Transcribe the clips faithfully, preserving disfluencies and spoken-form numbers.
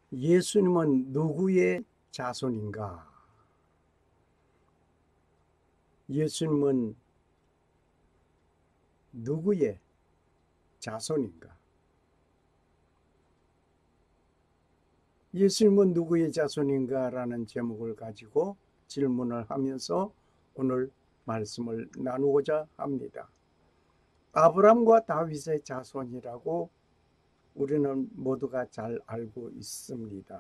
예수님은 누구의 자손인가? 예수님은 누구의 자손인가? 예수님은 누구의 자손인가? 라는 제목을 가지고 질문을 하면서 오늘 말씀을 나누고자 합니다. 아브람과 다윗의 자손이라고 우리는 모두가 잘 알고 있습니다.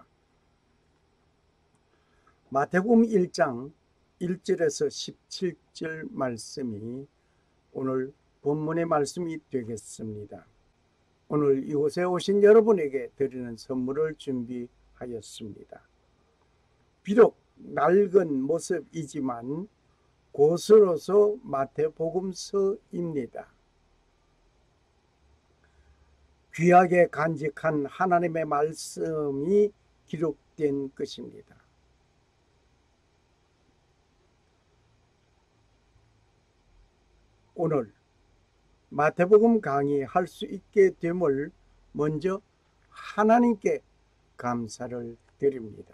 마태복음 일 장 일 절에서 십칠 절 말씀이 오늘 본문의 말씀이 되겠습니다. 오늘 이곳에 오신 여러분에게 드리는 선물을 준비하였습니다. 비록 낡은 모습이지만 고스로서 마태복음서입니다. 귀하게 간직한 하나님의 말씀이 기록된 것입니다. 오늘 마태복음 강의할 수 있게 됨을 먼저 하나님께 감사를 드립니다.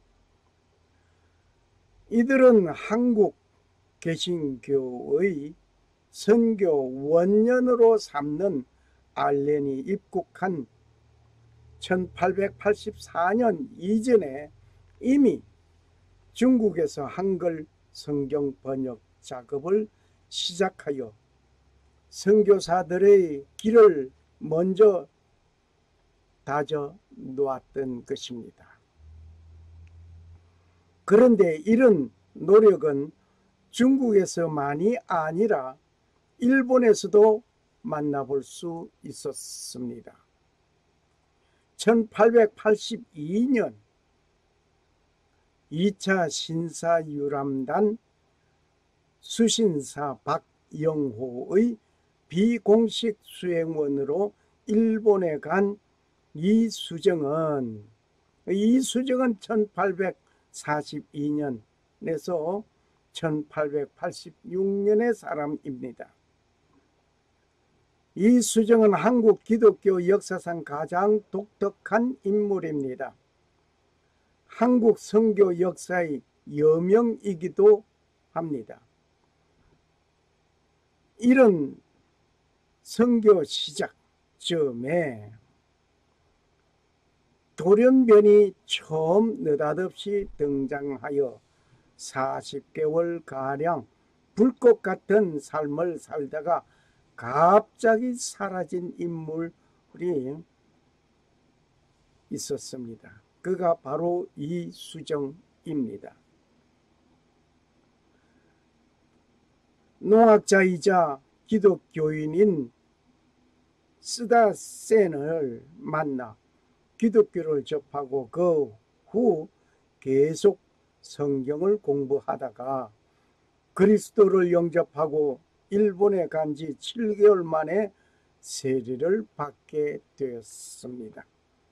이들은 한국 개신교의 선교 원년으로 삼는 알렌이 입국한 천팔백팔십사 년 이전에 이미 중국에서 한글 성경 번역 작업을 시작하여 선교사들의 길을 먼저 다져 놓았던 것입니다. 그런데 이런 노력은 중국에서만이 아니라 일본에서도 만나볼 수 있었습니다. 천팔백팔십이 년 이 차 신사유람단 수신사 박영호의 비공식 수행원으로 일본에 간 이수정은 이수정은 천팔백사십이 년에서 천팔백팔십육 년의 사람입니다. 이수정은 한국 기독교 역사상 가장 독특한 인물입니다. 한국 선교 역사의 여명이기도 합니다. 이런 선교 시작점에 돌연변이 처음 느닷없이 등장하여 사십 개월가량 불꽃 같은 삶을 살다가 갑자기 사라진 인물이 있었습니다. 그가 바로 이수정입니다. 농학자이자 기독교인인 스다센을 만나 기독교를 접하고 그 후 계속 성경을 공부하다가 그리스도를 영접하고 일본에 간 지 칠 개월 만에 세례를 받게 되었습니다.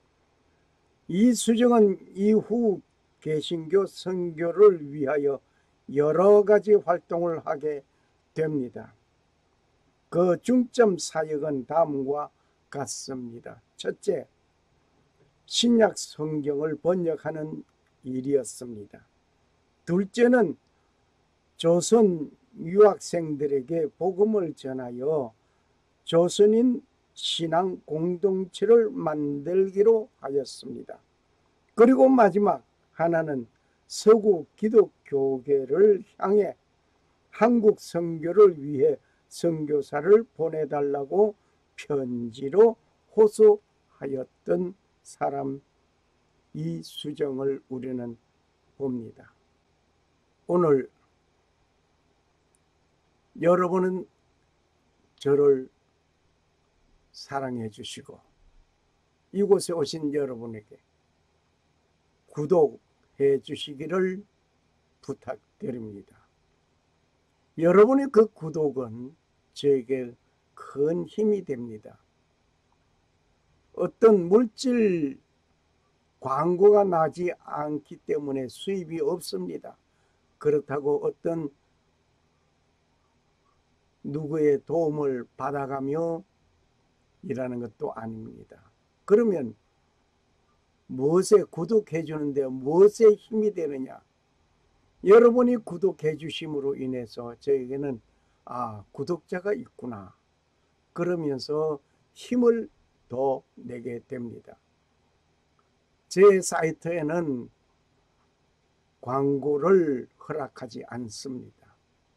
이수정은 이후 개신교 선교를 위하여 여러 가지 활동을 하게 됩니다. 그 중점 사역은 다음과 같습니다. 첫째, 신약 성경을 번역하는 일이었습니다. 둘째는 조선 유학생들에게 복음을 전하여 조선인 신앙 공동체를 만들기로 하였습니다. 그리고 마지막 하나는 서구 기독교계를 향해 한국 선교를 위해 선교사를 보내달라고 편지로 호소하였던 사람 이수정을 우리는 봅니다. 오늘 여러분은 저를 사랑해 주시고 이곳에 오신 여러분에게 구독해 주시기를 부탁드립니다. 여러분의 그 구독은 저에게 큰 힘이 됩니다. 어떤 물질 광고가 나지 않기 때문에 수입이 없습니다. 그렇다고 어떤 누구의 도움을 받아가며 일하는 것도 아닙니다. 그러면 무엇에 구독해 주는데 무엇에 힘이 되느냐? 여러분이 구독해 주심으로 인해서 저에게는 아, 구독자가 있구나. 그러면서 힘을 더 내게 됩니다. 제 사이트에는 광고를 허락하지 않습니다.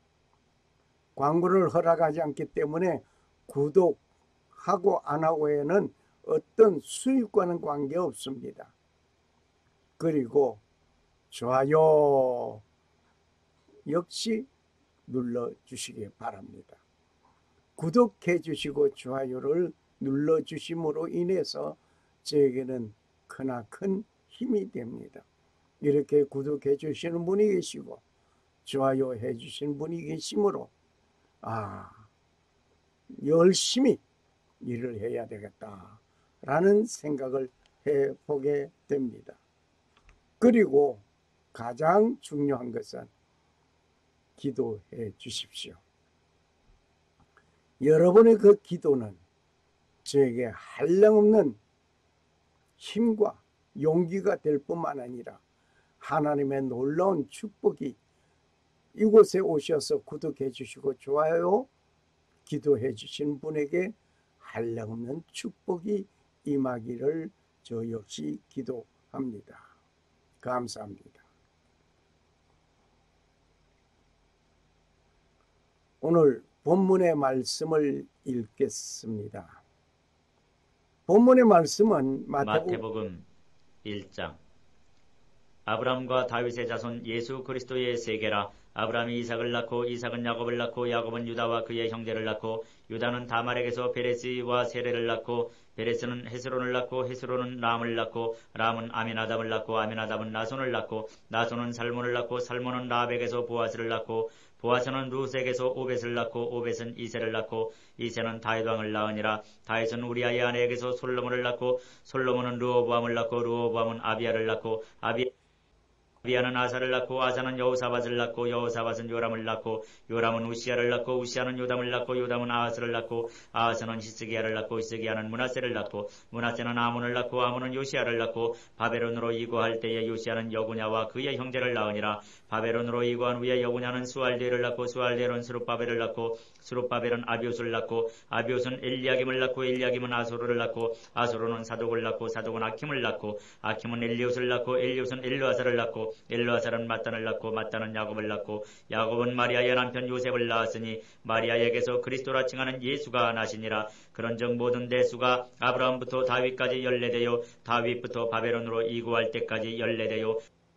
광고를 허락하지 않기 때문에 구독하고 안 하고에는 어떤 수익과는 관계없습니다. 그리고 좋아요 역시 눌러주시기 바랍니다. 구독해 주시고 좋아요를 눌러주심으로 인해서 저에게는 크나큰 힘이 됩니다. 이렇게 구독해 주시는 분이 계시고 좋아요 해 주시는 분이 계시므로 아, 열심히 일을 해야 되겠다라는 생각을 해보게 됩니다. 그리고 가장 중요한 것은 기도해 주십시오. 여러분의 그 기도는 저에게 한량없는 힘과 용기가 될 뿐만 아니라 하나님의 놀라운 축복이 이곳에 오셔서 구독해 주시고 좋아요 기도해 주신 분에게 한량없는 축복이 임하기를 저 역시 기도합니다. 감사합니다. 오늘 본문의 말씀을 읽겠습니다. 본문의 말씀은 마태복음, 마태복음 일 장. 아브라함과 다윗의 자손 예수 그리스도의 세계라. 아브라함이 이삭을 낳고 이삭은 야곱을 낳고 야곱은 유다와 그의 형제를 낳고 유다는 다말에게서 베레스와 세레를 낳고 베레스는 헤스론을 낳고 헤스론은 람을 낳고 람은 아미나답을 낳고 아미나답은 나손을 낳고 나손은 살몬을 낳고 살몬은 라합에게서 보아스를 낳고 보아스는 루색에서 오벳을 낳고 오벳은 이세를 낳고 이세는 다윗 왕을 낳으니라. 다윗은 우리아의 아내에게서 솔로몬을 낳고 솔로몬은 르호보암을 낳고 르호보암은 아비야를 낳고 아비 아비야는 아사를 낳고 아사는 여호사밧을 낳고 여호사밧은 요람을 낳고 요람은 우시야를 낳고 우시야는 요담을 낳고 요담은 아하스를 낳고 아하스는 히스기야를 낳고 히스기야는 므낫세를 낳고 므낫세는 아몬을 낳고 아몬은 요시야를 낳고 바벨론으로 이고할 때에 요시야는 여구냐와 그의 형제를 낳으니라. 바벨론으로 이고한 후에 여구냐는 수알디엘을 낳고 수알디엘은 스룹바벨을 낳고 스룹바벨은 아비옷을 낳고 아비옷은 엘리야김을 낳고 엘리야김은 아소르를 낳고 아소르는 사독을 낳고 사독은 아킴을 낳고 아킴은 엘리옷을 낳고 엘리옷은 엘르아사를 낳고 엘르아살은 마단을 낳고 마단은 야곱을 낳고 야곱은 마리아의 남편 요셉을 낳았으니 마리아에게서 그리스도라 칭하는 예수가 나시니라. 그런즉 모든 대수가 아브라함부터 다윗까지 열네되요 다윗부터 바벨론으로 이구할 때까지 열네되요.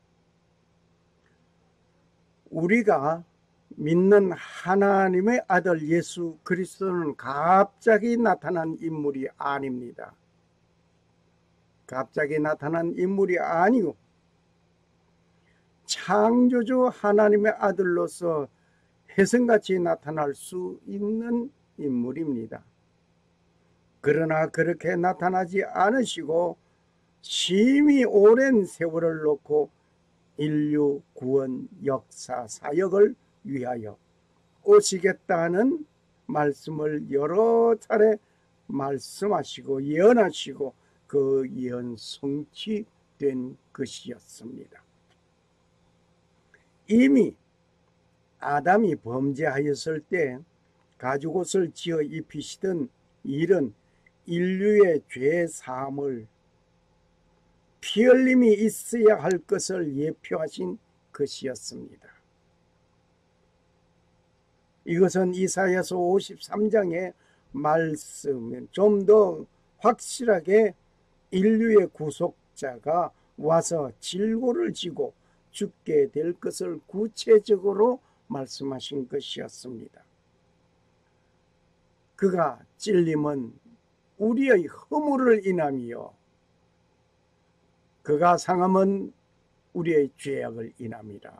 우리가 믿는 하나님의 아들 예수 그리스도는 갑자기 나타난 인물이 아닙니다. 갑자기 나타난 인물이 아니고 창조주 하나님의 아들로서 혜성같이 나타날 수 있는 인물입니다. 그러나 그렇게 나타나지 않으시고 심히 오랜 세월을 놓고 인류 구원 역사 사역을 위하여 오시겠다는 말씀을 여러 차례 말씀하시고 예언하시고 그 예언 성취된 것이었습니다. 이미 아담이 범죄하였을 때 가죽옷을 지어 입히시던 일은 인류의 죄 사함을 피 흘림이 있어야 할 것을 예표하신 것이었습니다. 이것은 이사야서 오십삼 장의 말씀은 좀 더 확실하게 인류의 구속자가 와서 질고를 지고 죽게 될 것을 구체적으로 말씀하신 것이었습니다. 그가 찔림은 우리의 허물을 인함이요 그가 상함은 우리의 죄악을 인함이라.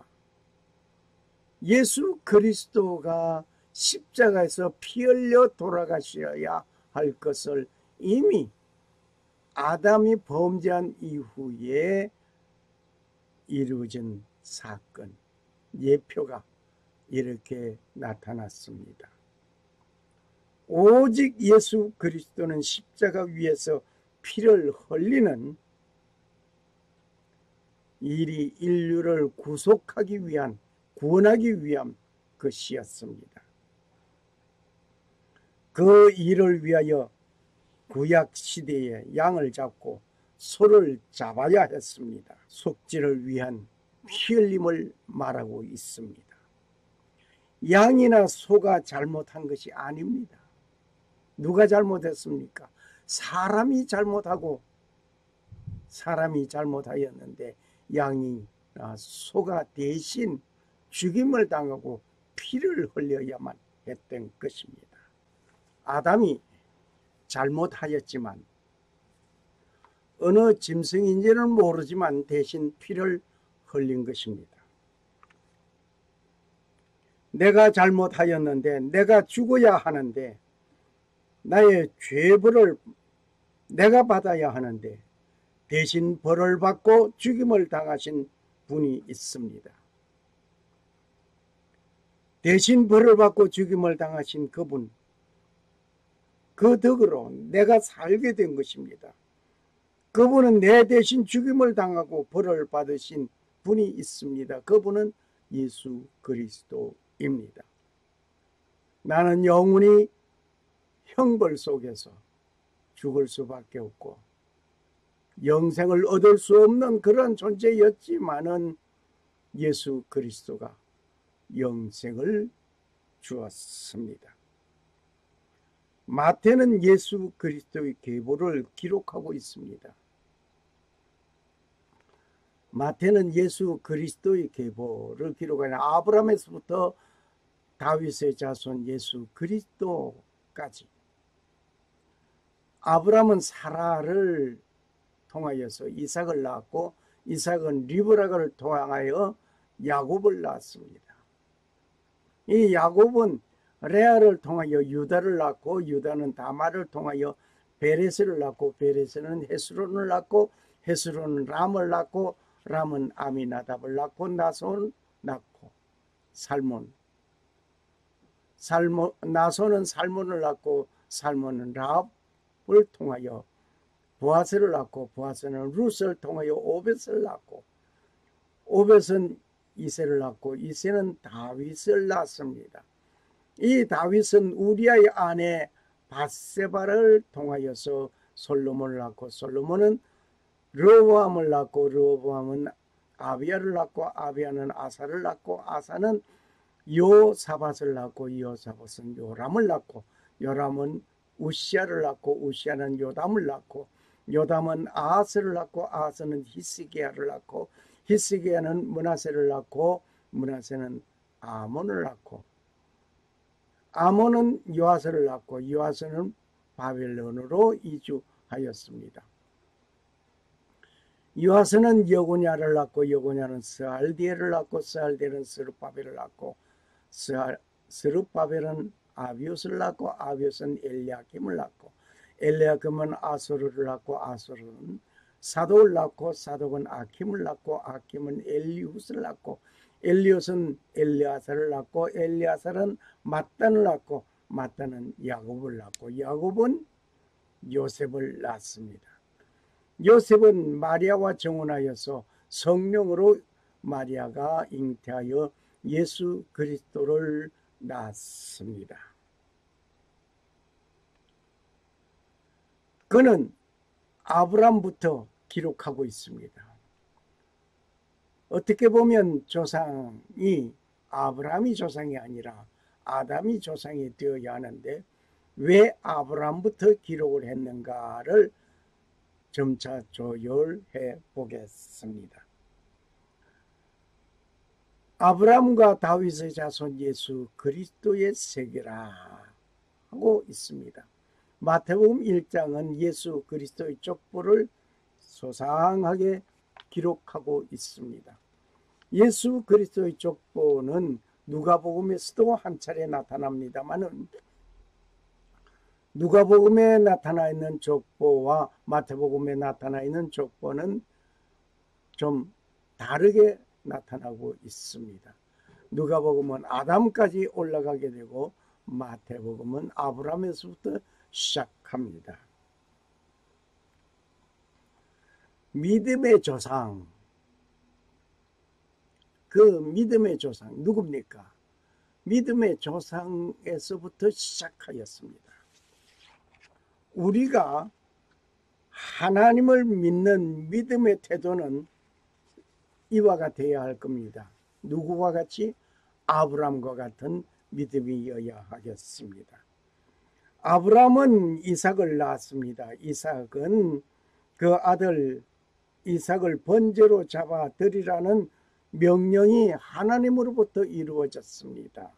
예수 그리스도가 십자가에서 피 흘려 돌아가셔야 할 것을 이미 아담이 범죄한 이후에 이루어진 사건, 예표가 이렇게 나타났습니다. 오직 예수 그리스도는 십자가 위에서 피를 흘리는 일이 인류를 구속하기 위한, 구원하기 위한 것이었습니다. 그 일을 위하여 구약 시대에 양을 잡고 소를 잡아야 했습니다. 속죄를 위한 피 흘림을 말하고 있습니다. 양이나 소가 잘못한 것이 아닙니다. 누가 잘못했습니까? 사람이 잘못하고 사람이 잘못하였는데 양이 소가 대신 죽임을 당하고 피를 흘려야만 했던 것입니다. 아담이 잘못하였지만 어느 짐승인지는 모르지만 대신 피를 흘린 것입니다. 내가 잘못하였는데 내가 죽어야 하는데 나의 죄벌을 내가 받아야 하는데 대신 벌을 받고 죽임을 당하신 분이 있습니다. 대신 벌을 받고 죽임을 당하신 그분, 그 덕으로 내가 살게 된 것입니다. 그분은 내 대신 죽임을 당하고 벌을 받으신 분이 있습니다. 그분은 예수 그리스도입니다. 나는 영원히 형벌 속에서 죽을 수밖에 없고 영생을 얻을 수 없는 그런 존재였지만은 예수 그리스도가 영생을 주었습니다. 마태는 예수 그리스도의 계보를 기록하고 있습니다. 마태는 예수 그리스도의 계보를 기록하는 아브라함에서부터 다윗의 자손 예수 그리스도까지. 아브라함은 사라를 통하여서 이삭을 낳았고 이삭은 리브라가를 통하여 야곱을 낳았습니다. 이 야곱은 레아를 통하여 유다를 낳고 유다는 다말을 통하여 베레스를 낳고 베레스는 헤스론을 낳고 헤스론은 람을 낳고 람은 아미나답을 낳고 나손을 낳고 살몬 살몬 나손은 살몬을 낳고 살몬은 라합을 통하여 보아스를 낳고 보아스는 룻을 통하여 오벳을 낳고 오벳은 이새를 낳고 이새는 다윗을 낳습니다. 이 다윗은 우리아의 아내 바세바를 통하여서 솔로몬을 낳고 솔로몬은 르호보암을 낳고 르호보암은 아비야를 낳고 아비야는 아사를 낳고 아사는 요사밧을 낳고 요사밧은 요람을 낳고 요람은 우시야를 낳고 우시야는 요담을 낳고 요담은 아하스를 낳고 아하스는 히스기야를 낳고 히스기야는 므낫세를 낳고 므낫세는 아몬을 낳고 아몬은 요아스를 낳고 요아스는 바벨론으로 이주하였습니다. 요아스는 여고냐를 낳고 여고냐는 스알디엘을 낳고 스알디엘은 스룹바벨을 낳고 스룹바벨은 아비옷을 낳고 아비옷은 엘리야김을 낳고 엘리야김은 아소르를 낳고 아소르는 사독을 낳고 사독은 아킴을 낳고 아킴은 엘리훗을 낳고 엘리훗은 엘리아사를 낳고 엘리아사는 mat단을 낳고 mat단은 야곱을 낳고 야곱은 요셉을 낳습니다. 요셉은 마리아와 정혼하여서 성령으로 마리아가 잉태하여 예수 그리스도를 낳았습니다. 그는 아브람부터 기록하고 있습니다. 어떻게 보면 조상이 아브라함이 조상이 아니라 아담이 조상이 되어야 하는데 왜 아브라함부터 기록을 했는가를 점차 조율해 보겠습니다. 아브라함과 다윗의 자손 예수 그리스도의 세계라 하고 있습니다. 마태복음 일 장은 예수 그리스도의 족보를 소상하게 기록하고 있습니다. 예수 그리스도의 족보는 누가복음에서도 한 차례 나타납니다만은 누가복음에 나타나 있는 족보와 마태복음에 나타나 있는 족보는 좀 다르게 나타나고 있습니다. 누가복음은 아담까지 올라가게 되고 마태복음은 아브라함에서부터 시작합니다. 믿음의 조상, 그 믿음의 조상 누굽니까? 믿음의 조상에서부터 시작하였습니다. 우리가 하나님을 믿는 믿음의 태도는 이와 같아야 할 겁니다. 누구와 같이? 아브라함과 같은 믿음이어야 하겠습니다. 아브라함은 이삭을 낳았습니다. 이삭은 그 아들 이삭을 번제로 잡아 드리라는 명령이 하나님으로부터 이루어졌습니다.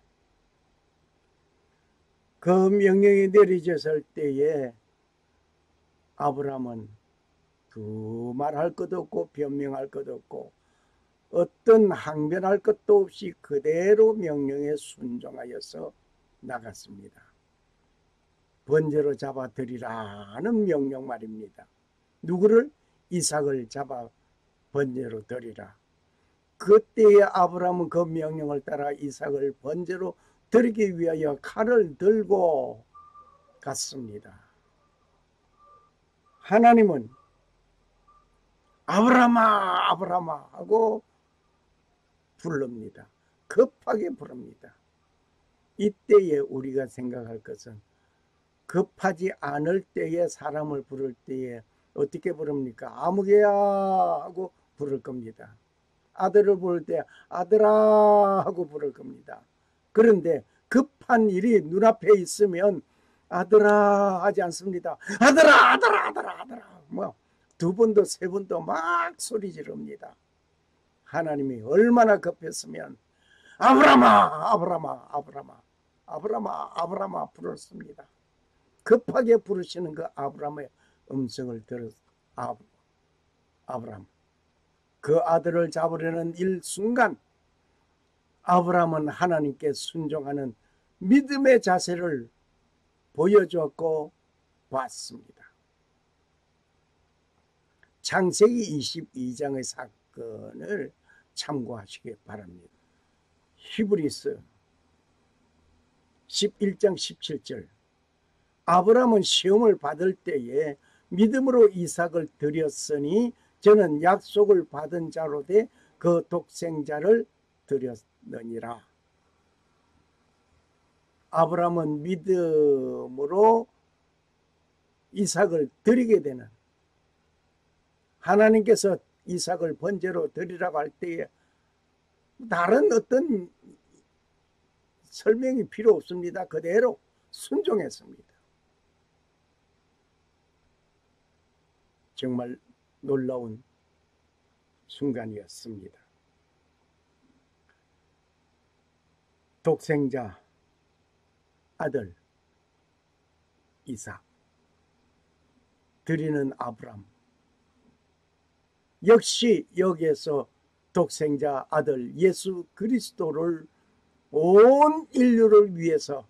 그 명령이 내려졌을 때에 아브라함은 두말할 것도 없고 변명할 것도 없고 어떤 항변할 것도 없이 그대로 명령에 순종하여서 나갔습니다. 번제로 잡아 드리라는 명령 말입니다. 누구를? 이삭을 잡아 번제로 드리라. 그때에 아브라함은 그 명령을 따라 이삭을 번제로 드리기 위하여 칼을 들고 갔습니다. 하나님은 아브라함아 아브라함아 하고 부릅니다. 급하게 부릅니다. 이때에 우리가 생각할 것은 급하지 않을 때에 사람을 부를 때에 어떻게 부릅니까? 아무개야 하고 부를 겁니다. 아들을 부를 때 아들아 하고 부를 겁니다. 그런데 급한 일이 눈앞에 있으면 아들아 하지 않습니다. 아들아 아들아 아들아 아들아 뭐 두 번도 세 번도 막 소리 지릅니다. 하나님이 얼마나 급했으면 아브라함아 아브라함아 아브라함아 아브라함아 아브라함아 부르습니다. 급하게 부르시는 그 아브라함의 음성을 들은 아브라함 그 아들을 잡으려는 일순간 아브라함은 하나님께 순종하는 믿음의 자세를 보여주었고 봤습니다. 창세기 이십이 장의 사건을 참고하시기 바랍니다. 히브리서 십일 장 십칠 절 아브라함은 시험을 받을 때에 믿음으로 이삭을 드렸으니 저는 약속을 받은 자로 돼 그 독생자를 드렸느니라. 아브라함은 믿음으로 이삭을 드리게 되는 하나님께서 이삭을 번제로 드리라고 할 때에 다른 어떤 설명이 필요 없습니다. 그대로 순종했습니다. 정말 놀라운 순간이었습니다. 독생자 아들 이삭 드리는 아브라함 역시 여기에서 독생자 아들 예수 그리스도를 온 인류를 위해서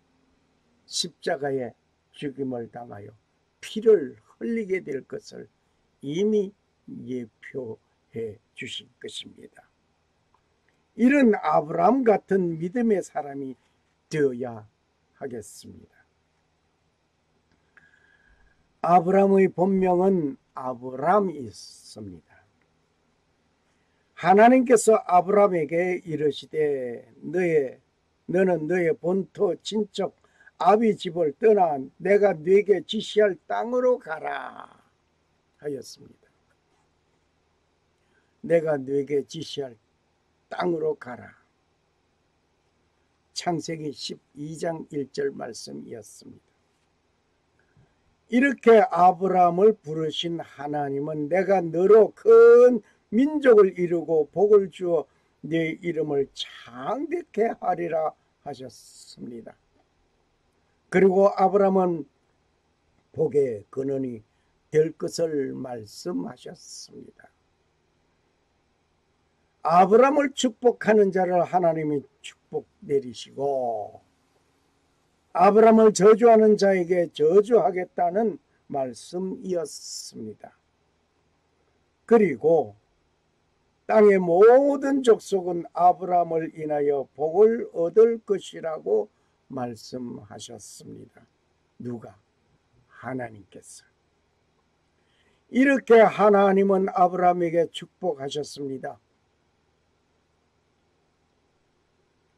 십자가에 죽임을 당하여 피를 흘리게 될 것을 이미 예표해 주신 것입니다. 이런 아브라함 같은 믿음의 사람이 되어야 하겠습니다. 아브라함의 본명은 아브람이었습니다. 하나님께서 아브라함에게 이르시되 너의, 너는 너의 본토 친척 아비 집을 떠나 내가 네게 지시할 땅으로 가라 하였습니다. 내가 네게 지시할 땅으로 가라. 창세기 십이 장 일 절 말씀이었습니다. 이렇게 아브라함을 부르신 하나님은 내가 너로 큰 민족을 이루고 복을 주어 네 이름을 창대케 하리라 하셨습니다. 그리고 아브라함은 복의 근원이 될 것을 말씀하셨습니다. 아브라함을 축복하는 자를 하나님이 축복 내리시고 아브라함을 저주하는 자에게 저주하겠다는 말씀이었습니다. 그리고 땅의 모든 족속은 아브라함을 인하여 복을 얻을 것이라고 말씀하셨습니다. 누가? 하나님께서. 이렇게 하나님은 아브라함에게 축복하셨습니다.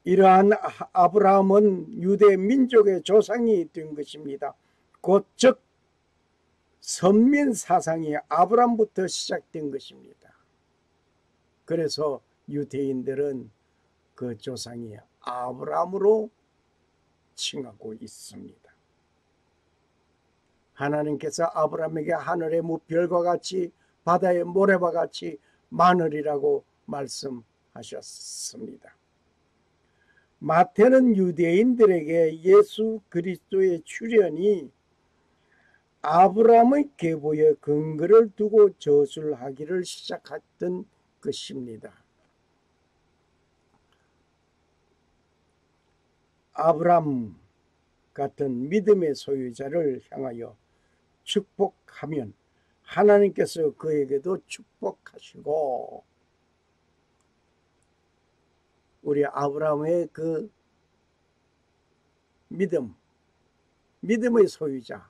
이러한 아브라함은 유대 민족의 조상이 된 것입니다. 곧 즉 선민 사상이 아브라함부터 시작된 것입니다. 그래서 유대인들은 그 조상이 아브라함으로 칭하고 있습니다. 하나님께서 아브라함에게 하늘의 무별과 같이 바다의 모래와 같이 많으리라고 말씀하셨습니다. 마태는 유대인들에게 예수 그리스도의 출현이 아브라함의 계보에 근거를 두고 저술하기를 시작했던 것입니다. 아브라함 같은 믿음의 소유자를 향하여 축복하면 하나님께서 그에게도 축복하시고, 우리 아브라함의 그 믿음, 믿음의 소유자,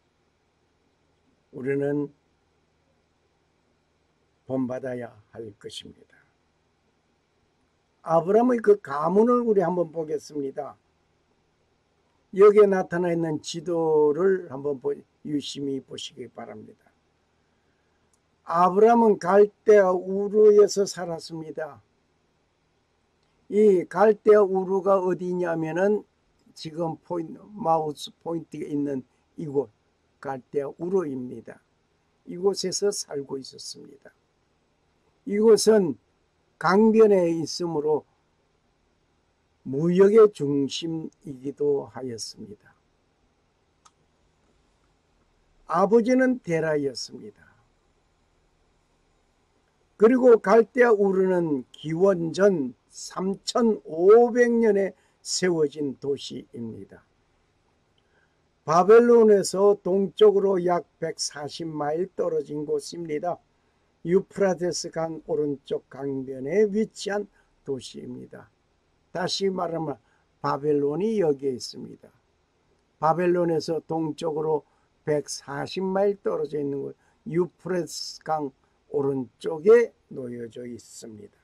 우리는 본받아야 할 것입니다. 아브라함의 그 가문을 우리 한번 보겠습니다. 여기에 나타나 있는 지도를 한번 유심히 보시기 바랍니다. 아브라함은 갈대아 우르에서 살았습니다. 이 갈대아 우르가 어디냐면은 지금 포인트, 마우스 포인트가 있는 이곳 갈대아 우르입니다. 이곳에서 살고 있었습니다. 이곳은 강변에 있으므로 무역의 중심이기도 하였습니다. 아버지는 데라였습니다. 그리고 갈대아 우르는 기원전 삼천오백 년에 세워진 도시입니다. 바벨론에서 동쪽으로 약 백사십 마일 떨어진 곳입니다. 유프라테스 강 오른쪽 강변에 위치한 도시입니다. 다시 말하면 바벨론이 여기에 있습니다. 바벨론에서 동쪽으로 백사십 마일 떨어져 있는 곳 유프라테스 강 오른쪽에 놓여져 있습니다.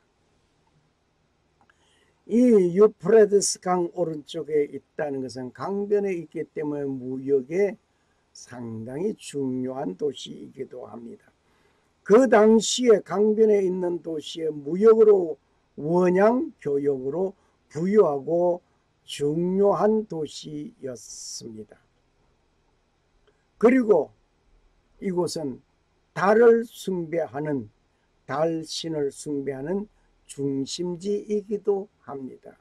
이 유프라테스 강 오른쪽에 있다는 것은 강변에 있기 때문에 무역에 상당히 중요한 도시이기도 합니다. 그 당시에 강변에 있는 도시에 무역으로 원양 교역으로 부유하고 중요한 도시였습니다. 그리고 이곳은 달을 숭배하는, 달신을 숭배하는 중심지이기도 합니다.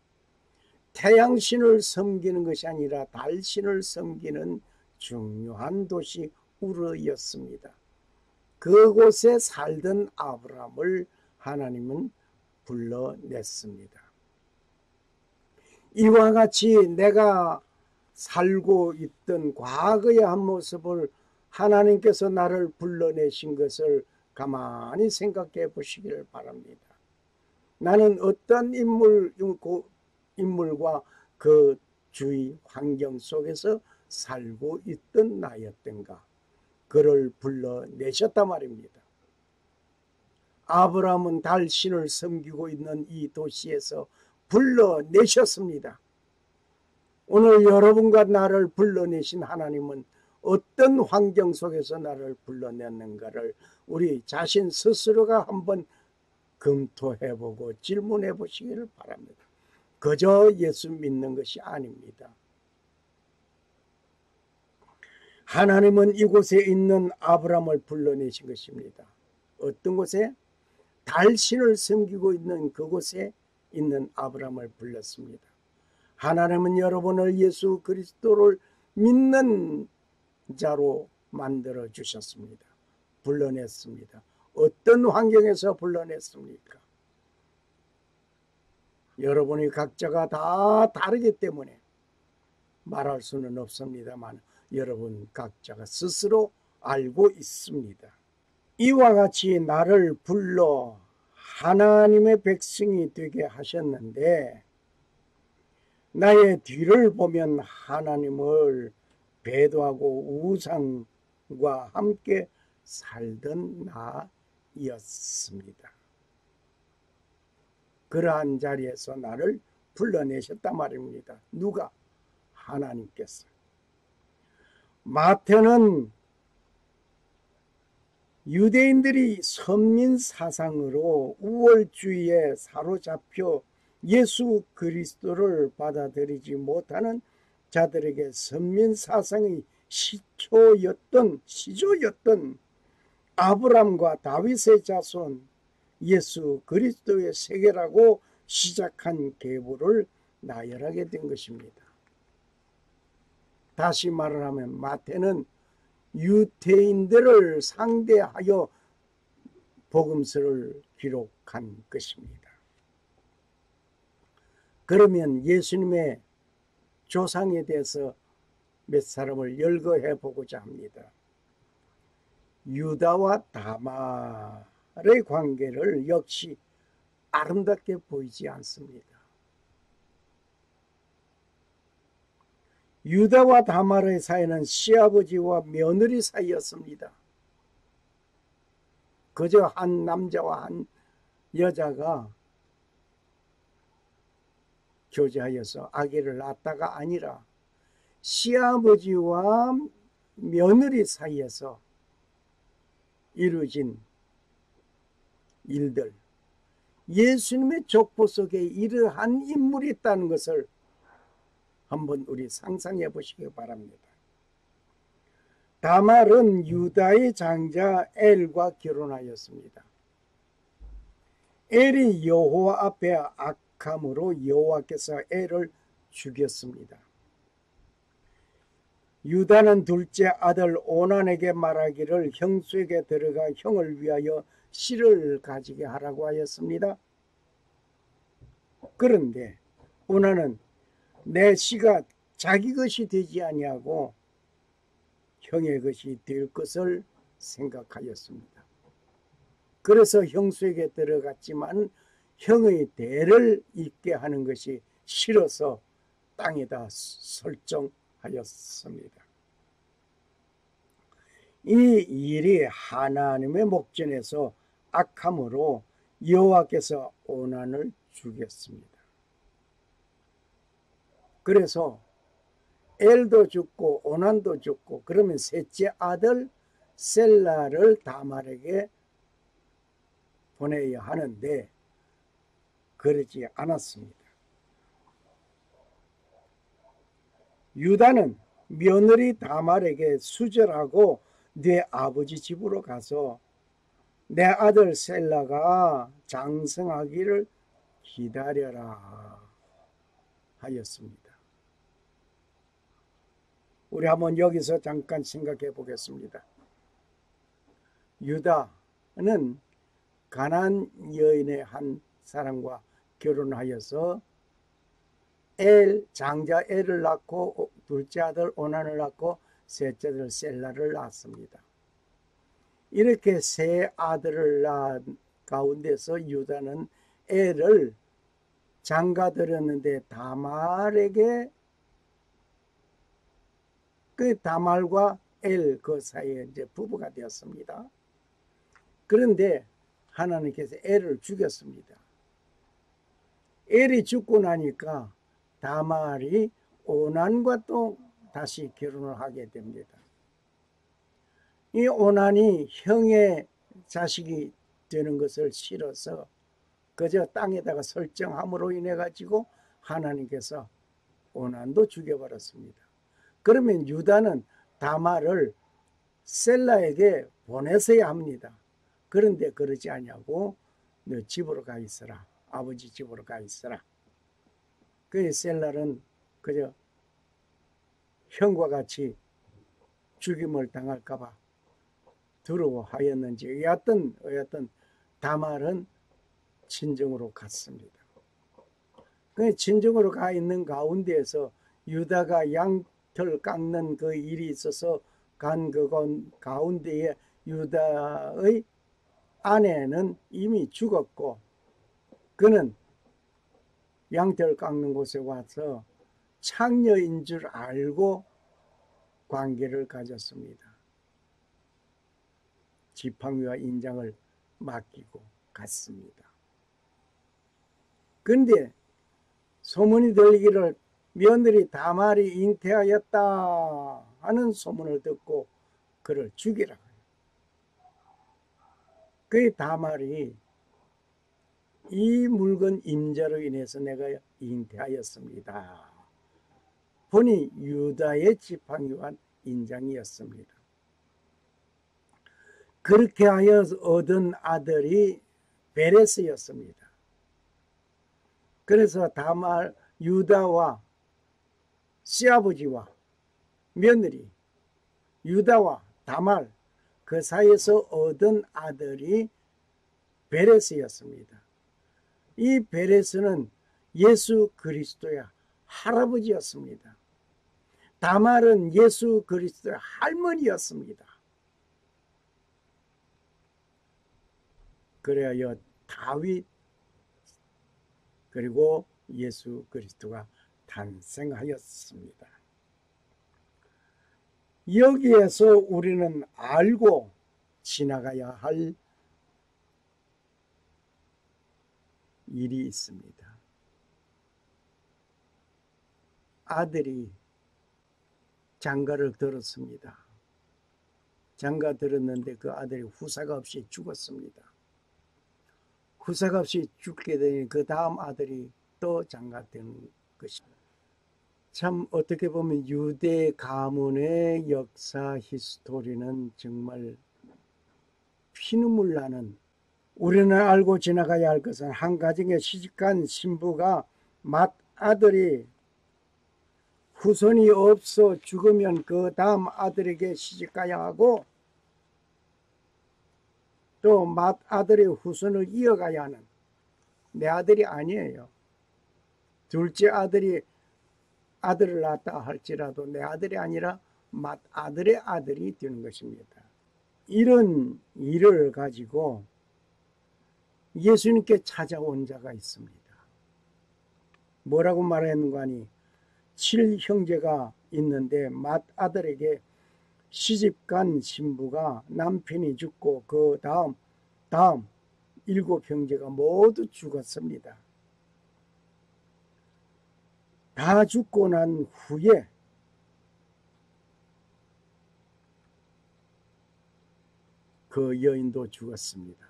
태양신을 섬기는 것이 아니라 달신을 섬기는 중요한 도시 우르였습니다. 그곳에 살던 아브라함을 하나님은 불러냈습니다. 이와 같이 내가 살고 있던 과거의 한 모습을 하나님께서 나를 불러내신 것을 가만히 생각해 보시기를 바랍니다. 나는 어떤 인물, 인물과 그 주위 환경 속에서 살고 있던 나였던가, 그를 불러내셨단 말입니다. 아브라함은 달신을 섬기고 있는 이 도시에서 불러내셨습니다. 오늘 여러분과 나를 불러내신 하나님은 어떤 환경 속에서 나를 불러냈는가를 우리 자신 스스로가 한번 검토해보고 질문해보시기를 바랍니다. 그저 예수 믿는 것이 아닙니다. 하나님은 이곳에 있는 아브라함을 불러내신 것입니다. 어떤 곳에? 달신을 섬기고 있는 그곳에 있는 아브라함을 불렀습니다. 하나님은 여러분을 예수 그리스도를 믿는 자로 만들어 주셨습니다. 불러냈습니다. 어떤 환경에서 불러냈습니까? 여러분이 각자가 다 다르기 때문에 말할 수는 없습니다만 여러분 각자가 스스로 알고 있습니다. 이와 같이 나를 불러 하나님의 백성이 되게 하셨는데, 나의 뒤를 보면 하나님을 배도하고 우상과 함께 살던 나였습니다. 그러한 자리에서 나를 불러내셨단 말입니다. 누가? 하나님께서. 마태는 유대인들이 선민 사상으로 우월주의에 사로잡혀 예수 그리스도를 받아들이지 못하는 자들에게 선민 사상의 시초였던 시조였던 아브람과 다윗의 자손 예수 그리스도의 세계라고 시작한 계보를 나열하게 된 것입니다. 다시 말을 하면 마태는 유대인들을 상대하여 복음서를 기록한 것입니다. 그러면 예수님의 조상에 대해서 몇 사람을 열거해 보고자 합니다. 유다와 다말의 관계를 역시 아름답게 보이지 않습니다. 유다와 다말의 사이는 시아버지와 며느리 사이였습니다. 그저 한 남자와 한 여자가 교제하여서 아기를 낳았다가 아니라 시아버지와 며느리 사이에서 이루어진 일들, 예수님의 족보 속에 이러한 인물이 있다는 것을 한번 우리 상상해 보시기 바랍니다. 다말은 유다의 장자 엘과 결혼하였습니다. 엘이 여호와 앞에 악함으로 여호와께서 엘을 죽였습니다. 유다는 둘째 아들 오난에게 말하기를 형수에게 들어가 형을 위하여 씨를 가지게 하라고 하였습니다. 그런데 오난은 내 씨가 자기 것이 되지 아니하고 형의 것이 될 것을 생각하였습니다. 그래서 형수에게 들어갔지만 형의 대를 잇게 하는 것이 싫어서 땅에다 설정하였습니다. 이 일이 하나님의 목전에서 악함으로 여호와께서 오난을 죽였습니다. 그래서 엘도 죽고 오난도 죽고 그러면 셋째 아들 셀라를 다말에게 보내야 하는데 그러지 않았습니다. 유다는 며느리 다말에게 수절하고 네 아버지 집으로 가서 내 아들 셀라가 장성하기를 기다려라 하였습니다. 우리 한번 여기서 잠깐 생각해 보겠습니다. 유다는 가나안 여인의 한 사람과 결혼하여서 엘 장자 엘을 낳고 둘째 아들 오난을 낳고 셋째 아들 셀라를 낳았습니다. 이렇게 세 아들을 낳은 가운데서 유다는 엘을 장가들였는데 다말에게 그 다말과 엘 그 사이에 이제 부부가 되었습니다. 그런데 하나님께서 엘을 죽였습니다. 엘이 죽고 나니까 다말이 오난과 또 다시 결혼을 하게 됩니다. 이 오난이 형의 자식이 되는 것을 싫어서 그저 땅에다가 설정함으로 인해 가지고 하나님께서 오난도 죽여버렸습니다. 그러면 유다는 다말을 셀라에게 보내서야 합니다. 그런데 그러지 않냐고 너 집으로 가 있어라. 아버지 집으로 가 있어라. 그 셀라는 그저 형과 같이 죽임을 당할까 봐 두려워하였는지 여하튼 여하튼 다말은 친정으로 갔습니다. 그 친정으로 가 있는 가운데에서 유다가 양털 깎는 그 일이 있어서 간 그 가운데에 유다의 아내는 이미 죽었고 그는 양털 깎는 곳에 와서 창녀인 줄 알고 관계를 가졌습니다. 지팡이와 인장을 맡기고 갔습니다. 그런데 소문이 들리기를 며느리 다말이 잉태하였다 하는 소문을 듣고 그를 죽이라. 그 다말이 이 물건 임자로 인해서 내가 잉태하였습니다. 보니 유다의 지팡이와 인장이었습니다. 그렇게 하여 얻은 아들이 베레스였습니다. 그래서 다말 유다와 시아버지와 며느리 유다와 다말 그 사이에서 얻은 아들이 베레스였습니다. 이 베레스는 예수 그리스도의 할아버지였습니다. 다말은 예수 그리스도의 할머니였습니다. 그래야 다윗 그리고 예수 그리스도가 탄생하였습니다. 여기에서 우리는 알고 지나가야 할 일이 있습니다. 아들이 장가를 들었습니다. 장가 들었는데 그 아들이 후사가 없이 죽었습니다. 후사가 없이 죽게 되니 그 다음 아들이 또 장가된 것입니다. 참 어떻게 보면 유대 가문의 역사 히스토리는 정말 피눈물 나는, 우리는 알고 지나가야 할 것은 한 가정에 시집간 신부가 맏아들이 후손이 없어 죽으면 그 다음 아들에게 시집가야 하고 또 맏아들의 후손을 이어가야 하는, 내 아들이 아니에요. 둘째 아들이 아들을 낳았다 할지라도 내 아들이 아니라 맏아들의 아들이 되는 것입니다. 이런 일을 가지고 예수님께 찾아온 자가 있습니다. 뭐라고 말했는가 하니 칠 형제가 있는데 맏아들에게 시집간 신부가 남편이 죽고 그 다음 다음 일곱 형제가 모두 죽었습니다. 다 죽고 난 후에 그 여인도 죽었습니다.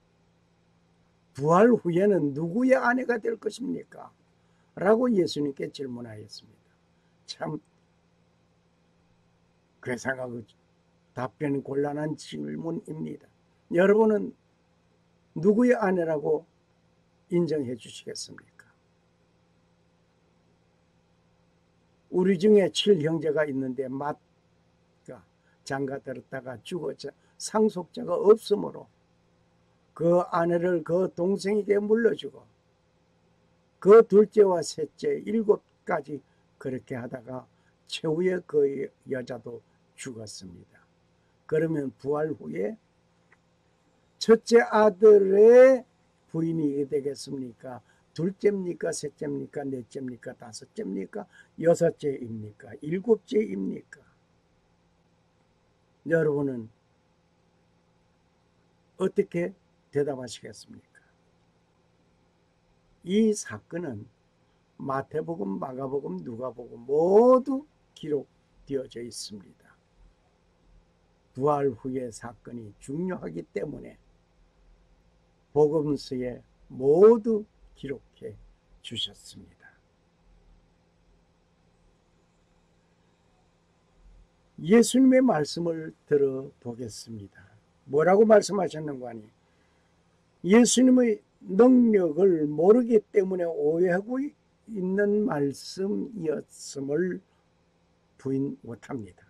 부활 후에는 누구의 아내가 될 것입니까? 라고 예수님께 질문하였습니다. 참 괴상하고 답변이 곤란한 질문입니다. 여러분은 누구의 아내라고 인정해 주시겠습니까? 우리 중에 칠 형제가 있는데 맏가 장가 들었다가 죽었자 상속자가 없으므로 그 아내를 그 동생에게 물려주고 그 둘째와 셋째 일곱까지 그렇게 하다가 최후에 그 여자도 죽었습니다. 그러면 부활 후에 첫째 아들의 부인이 되겠습니까? 둘째입니까? 셋째입니까? 넷째입니까? 다섯째입니까? 여섯째입니까? 일곱째입니까? 여러분은 어떻게 대답하시겠습니까? 이 사건은 마태복음, 마가복음, 누가복음 모두 기록되어져 있습니다. 부활 후의 사건이 중요하기 때문에 복음서에 모두 기록해 주셨습니다. 예수님의 말씀을 들어보겠습니다. 뭐라고 말씀하셨는가 하니 예수님의 능력을 모르기 때문에 오해하고 있는 말씀이었음을 부인 못합니다.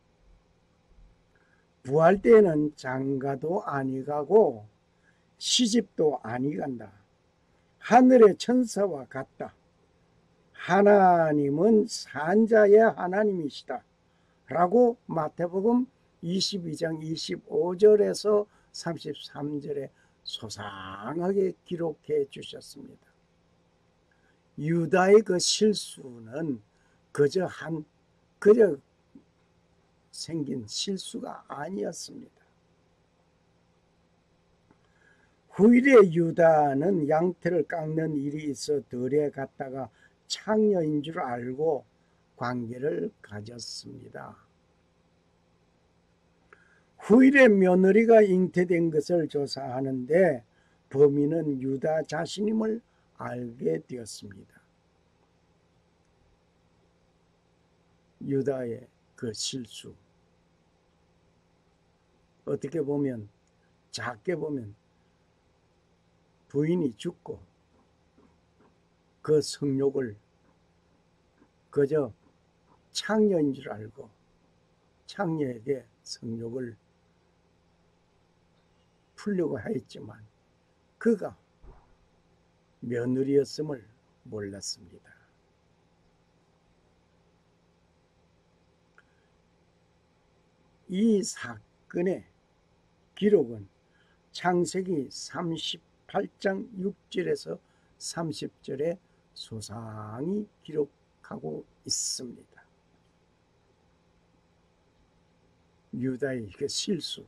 부활 때에는 장가도 아니 가고 시집도 아니 간다. 하늘의 천사와 같다. 하나님은 산자의 하나님이시다. 라고 마태복음 이십이 장 이십오 절에서 삼십삼 절에 소상하게 기록해 주셨습니다. 유다의 그 실수는 그저 한 그저 생긴 실수가 아니었습니다. 후일에 유다는 양털을 깎는 일이 있어 들에 갔다가 창녀인 줄 알고 관계를 가졌습니다. 후일에 며느리가 잉태된 것을 조사하는데 범인은 유다 자신임을 알게 되었습니다. 유다의 그 실수, 어떻게 보면 작게 보면 부인이 죽고 그 성욕을 그저 창녀인 줄 알고 창녀에게 성욕을 풀려고 하였지만 그가 며느리였음을 몰랐습니다. 이 사건의 기록은 창세기 삼십팔 장 육 절에서 삼십 절에 소상히 기록하고 있습니다. 유다의 그 실수.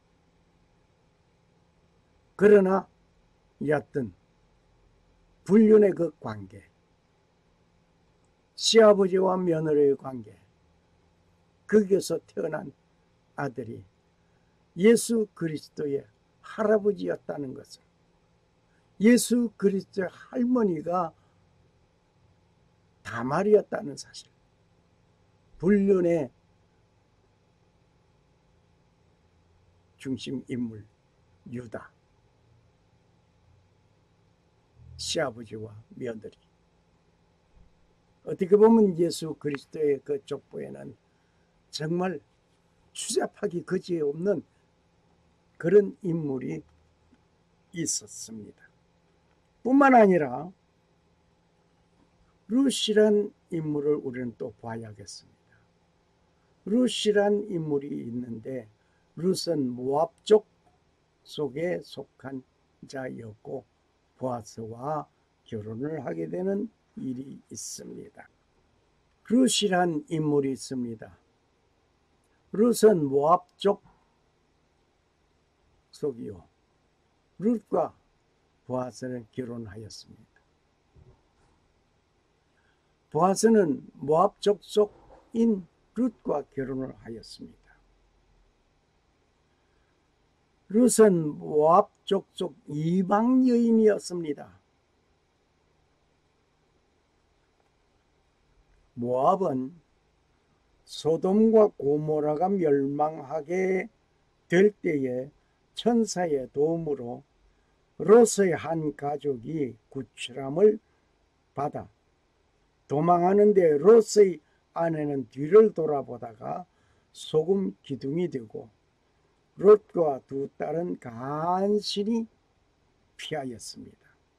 그러나 여하튼 불륜의 그 관계, 시아버지와 며느리의 관계, 거기에서 태어난 아들이 예수 그리스도의 할아버지였다는 것을, 예수 그리스도의 할머니가 다말이었다는 사실, 불륜의 중심 인물 유다, 시아버지와 며느리. 어떻게 보면 예수 그리스도의 그 족보에는 정말 추잡하기 그지없는 그런 인물이 있었습니다. 뿐만 아니라 룻이란 인물을 우리는 또 봐야겠습니다. 룻이란 인물이 있는데 룻은 모압족 속에 속한 자였고 보아스와 결혼을 하게 되는 일이 있습니다. 룻이란 인물이 있습니다. 룻은 모압족 속이요. 룻과 보아스는 결혼하였습니다. 보아스는 모압족 속인 룻과 결혼을 하였습니다. 룻은 모압족 속 이방 여인이었습니다. 모압은 소돔과 고모라가 멸망하게 될 때에 천사의 도움으로 롯의 한 가족이 구출함을 받아 도망하는데 롯의 아내는 뒤를 돌아보다가 소금 기둥이 되고 롯과 두 딸은 간신히 피하였습니다.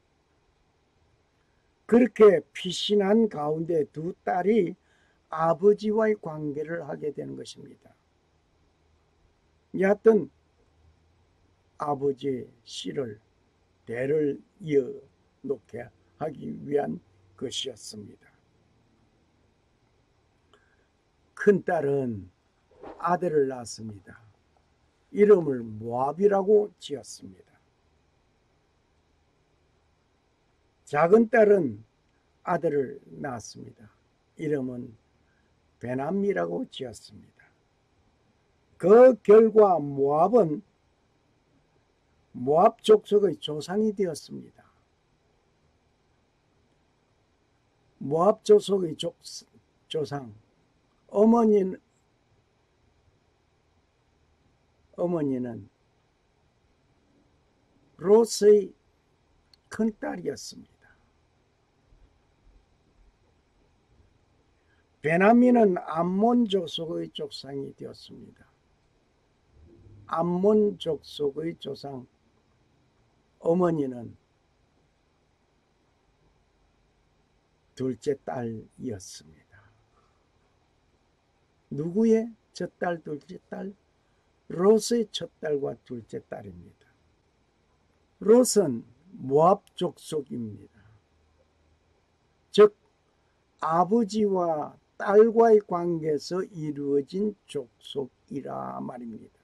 그렇게 피신한 가운데 두 딸이 아버지와의 관계를 하게 되는 것입니다. 여하튼 아버지의 씨를 대를 이어놓게 하기 위한 것이었습니다. 큰딸은 아들을 낳았습니다. 이름을 모압이라고 지었습니다. 작은 딸은 아들을 낳았습니다. 이름은 베남이라고 지었습니다. 그 결과 모압은 모압 족속의 조상이 되었습니다. 모압 족속의 조, 조상 어머니는 어머니는 롯의 큰딸이었습니다. 베나민은 암몬 족속의 조상이 되었습니다. 암몬 족속의 조상 어머니는 둘째 딸이었습니다. 누구의 첫 딸, 둘째 딸? 롯의 첫 딸과 둘째 딸입니다. 롯은 모압 족속입니다. 즉 아버지와 딸과의 관계에서 이루어진 족속이라 말입니다.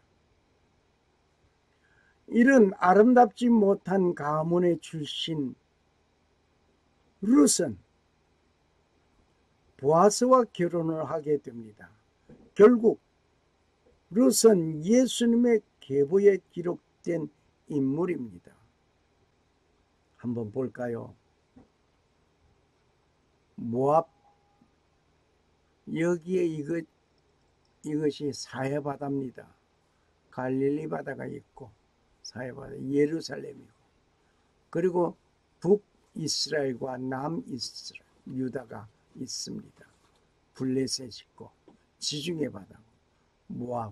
이런 아름답지 못한 가문의 출신 룻은 보아스와 결혼을 하게 됩니다. 결국 룻은 예수님의 계보에 기록된 인물입니다. 한번 볼까요? 모압, 여기에 이것, 이것이 사해바다입니다. 갈릴리 바다가 있고 사해바다, 예루살렘이고, 그리고 북이스라엘과 남이스라엘, 유다가 있습니다. 블레셋 있고, 지중해 바다고, 모압.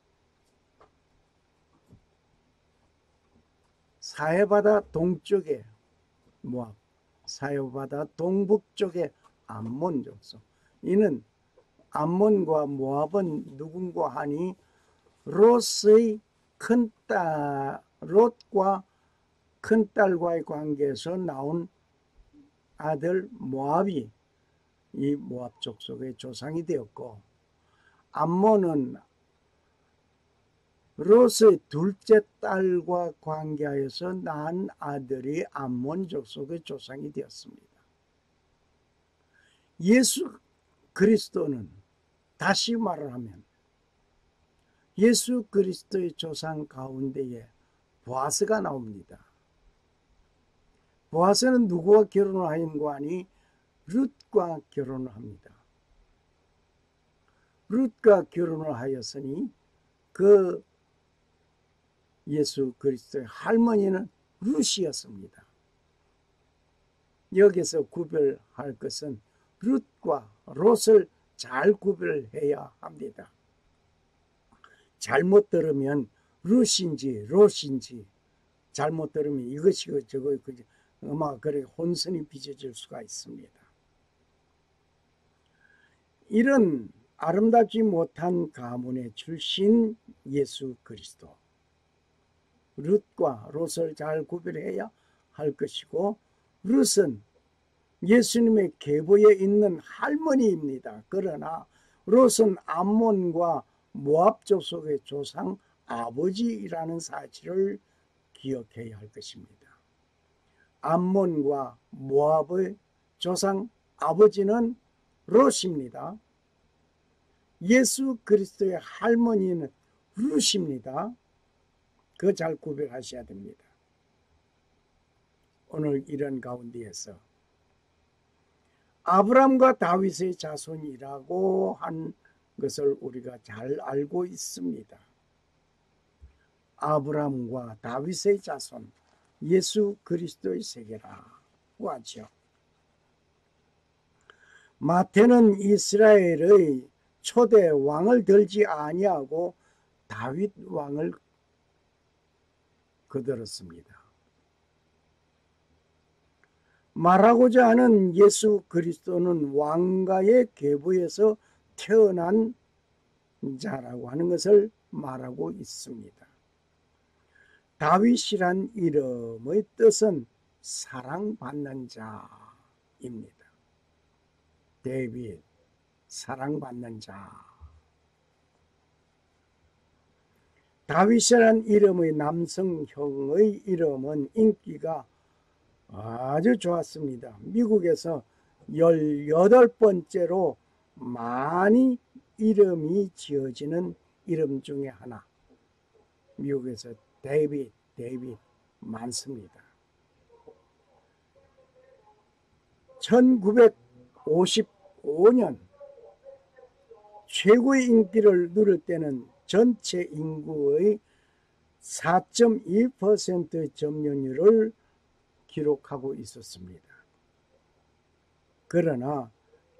사해바다 동쪽에 모압, 사해바다 동북쪽에 암몬 족속. 이는 암몬과 모압은 누군가 하니 롯의 큰딸, 롯과 큰딸과의 관계에서 나온 아들 모압이 이 모압 족속의 조상이 되었고, 암몬은 롯의 둘째 딸과 관계하여서 낳은 아들이 암몬 족속의 조상이 되었습니다. 예수 그리스도는, 다시 말을 하면 예수 그리스도의 조상 가운데에 보아스가 나옵니다. 보아스는 누구와 결혼을 하는가 하니 룻과 결혼을 합니다. 룻과 결혼을 하였으니 그 예수 그리스도의 할머니는 룻이었습니다. 여기서 구별할 것은 룻과 롯을 잘 구별해야 합니다. 잘못 들으면 룻인지 롯인지, 잘못 들으면 이것이고 저거 아마 그래 혼선이 빚어질 수가 있습니다. 이런 아름답지 못한 가문의 출신 예수 그리스도, 룻과 롯을 잘 구별해야 할 것이고, 룻은 예수님의 계보에 있는 할머니입니다. 그러나 롯은 암몬과 모압 족속의 조상 아버지라는 사실을 기억해야 할 것입니다. 암몬과 모압의 조상 아버지는 롯입니다. 예수 그리스도의 할머니는 룻입니다. 그거 잘 구별하셔야 됩니다. 오늘 이런 가운데에서 아브람과 다윗의 자손이라고 한 것을 우리가 잘 알고 있습니다. 아브람과 다윗의 자손, 예수 그리스도의 세계라고 하죠. 마태는 이스라엘의 초대 왕을 들지 아니하고 다윗 왕을 거들었습니다. 말하고자 하는 예수 그리스도는 왕가의 계보에서 태어난 자라고 하는 것을 말하고 있습니다. 다윗이란 이름의 뜻은 사랑받는 자입니다. 데이빗, 사랑받는 자. 다윗이란 이름의 남성형의 이름은 인기가 아주 좋았습니다. 미국에서 열여덟 번째로 많이 이름이 지어지는 이름 중에 하나. 미국에서 데이빗, 데이빗 많습니다. 천구백오십오 년 최고의 인기를 누릴 때는 전체 인구의 사 점 이 퍼센트 점유율을 기록하고 있었습니다. 그러나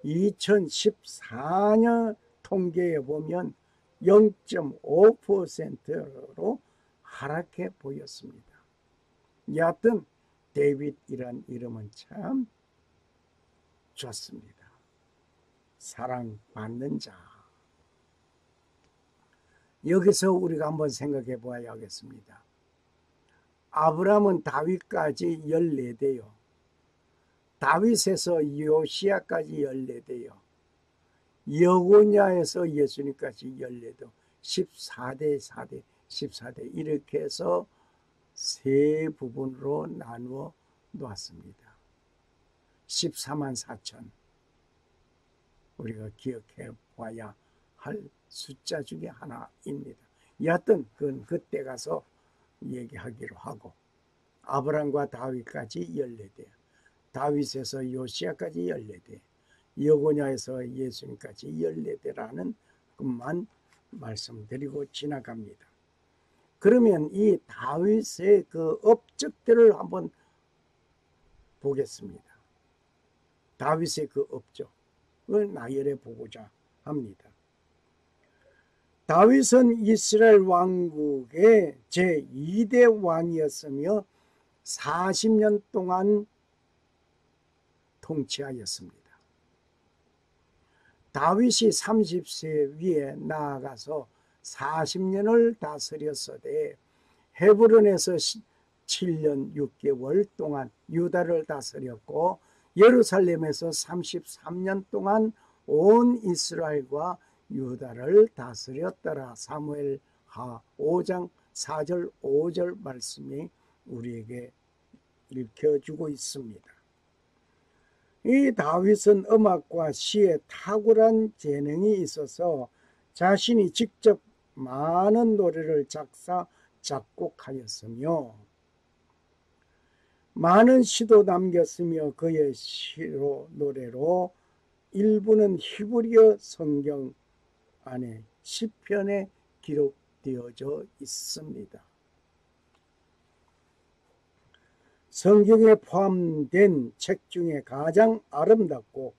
이천십사 년 통계에 보면 영 점 오 퍼센트로 하락해 보였습니다. 여하튼 데이빗이란 이름은 참 좋습니다. 사랑받는 자. 여기서 우리가 한번 생각해 봐야 하겠습니다. 아브람은 다윗까지 열네 대요. 다윗에서 요시야까지 열네 대요. 여고냐에서 예수님까지 열네 대. 십사 대, 사 대, 십사 대 이렇게 해서 세 부분으로 나누어 놓았습니다. 십사만 사천. 우리가 기억해 봐야 할 숫자 중에 하나입니다. 여하튼 그건 그때 가서 얘기하기로 하고, 아브람과 다윗까지 열네 대, 다윗에서 요시야까지 열네 대, 여고냐에서 예수님까지 열네 대라는 것만 말씀드리고 지나갑니다. 그러면 이 다윗의 그 업적들을 한번 보겠습니다. 다윗의 그 업적을 나열해 보고자 합니다. 다윗은 이스라엘 왕국의 제이 대 왕이었으며 사십 년 동안 통치하였습니다. 다윗이 삼십 세 위에 나아가서 사십 년을 다스렸으되 헤브론에서 칠 년 육 개월 동안 유다를 다스렸고, 예루살렘에서 삼십삼 년 동안 온 이스라엘과 유다를 다스렸더라. 사무엘하 오 장 사 절 오 절 말씀이 우리에게 읽혀주고 있습니다. 이 다윗은 음악과 시에 탁월한 재능이 있어서 자신이 직접 많은 노래를 작사 작곡하였으며 많은 시도 남겼으며, 그의 시로 노래로 일부는 히브리어 성경 안에 시편에 기록되어져 있습니다. 성경에 포함된 책 중에 가장 아름답고